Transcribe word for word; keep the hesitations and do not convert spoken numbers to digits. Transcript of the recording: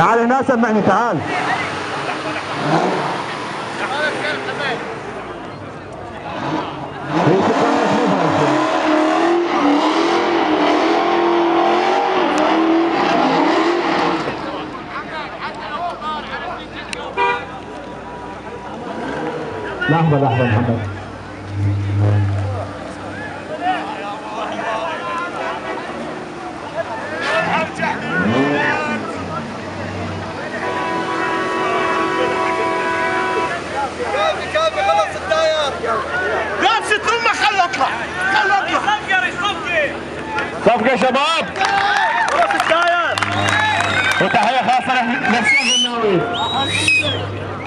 تعال هنا سمعني تعال. لحظة لحظة محمد. كافي كافي خلص التاير. لا ست امه خلوا اطلع خلوا اطلع. صفقة صفقة صفقة يا شباب. خلص التاير. وتحية خاصة للسيد الناوي.